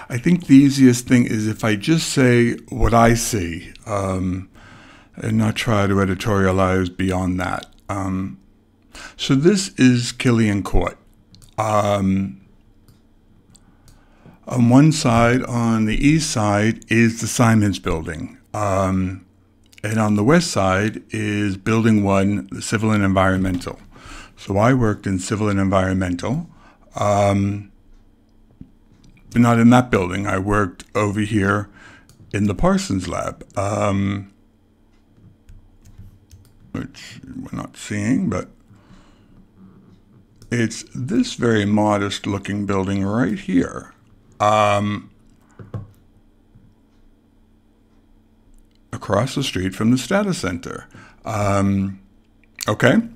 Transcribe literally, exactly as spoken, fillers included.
I think the easiest thing is if I just say what I see um, and not try to editorialize beyond that. Um, so this is Killian Court. Um, on one side, on the east side, is the Simons building. Um, and on the west side is Building one, the Civil and Environmental. So I worked in Civil and Environmental. Um, but not in that building. I worked over here in the Parsons Lab, um, which we're not seeing, but it's this very modest looking building right here. Um, across the street from the Status Center. Um, okay.